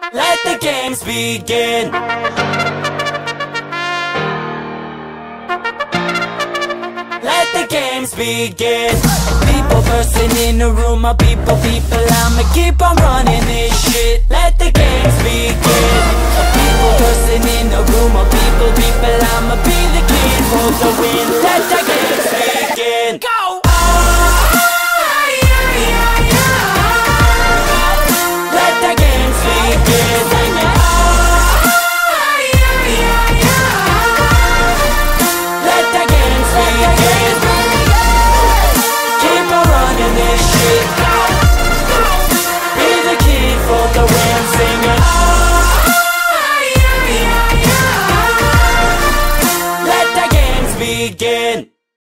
Let the games begin. Let the games begin. People bursting in the room, my people, I'ma keep on running this shit. Let the games begin. People bursting in the room, my people, I'ma be the king for the win. Let the games begin. Go!